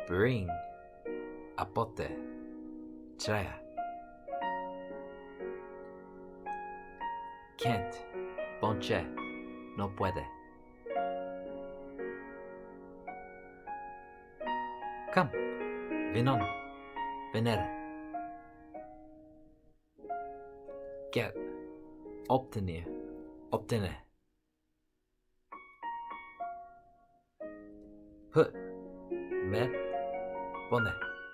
Bring. Apote. Traya. Can't. Ponche. No puede. Come. Vinon. Venere. Get. Obtenir. Obtener. Put. Met. Pone.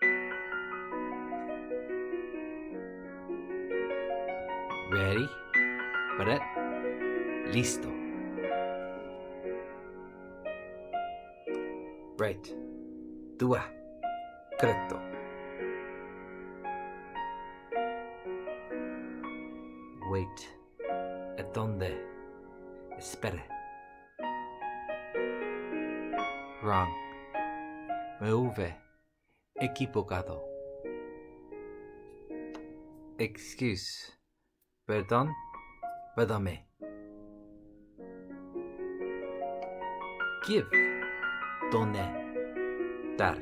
Ready. Pared. Listo. Right. Dua. Correcto. Wait. ¿Et dónde? Espere. Wrong. Me hube equivocado. Excuse. Perdón. Perdóname. Give. Donner. Dar.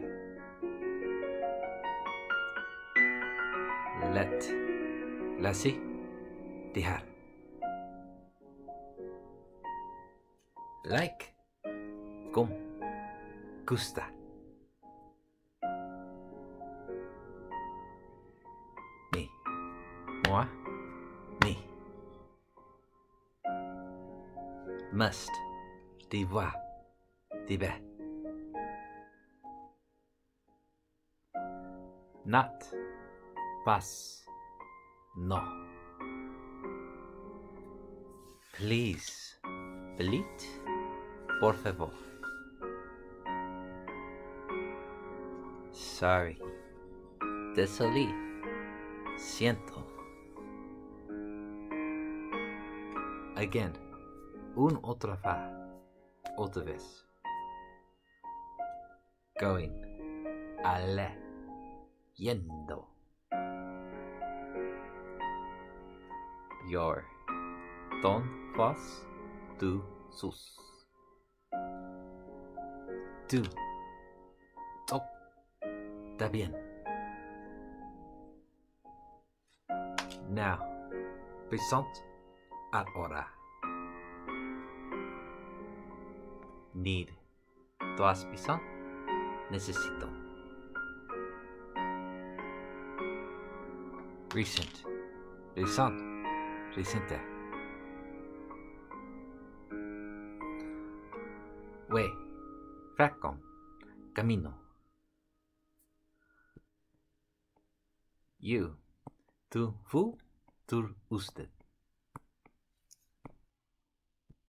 Let. Lassi. Dejar. Like. Como. Gusta. Me. Moi. Me. Must. Devoir. Debe. Not. Pas. No. Please. Belite. Por favor. Sorry. Désolé. Siento. Again. Otra vez. Going. Ale. Yendo. Your. Ton. Vos. Tu. Sus. Tu. Top. Está bien. Now. Présent. Ahora. Need. ¿Tú has pisado? Necesito. Recent. Recent. Reciente. Way. Fracon. Camino. You. Tú. Fu. Tú. Usted.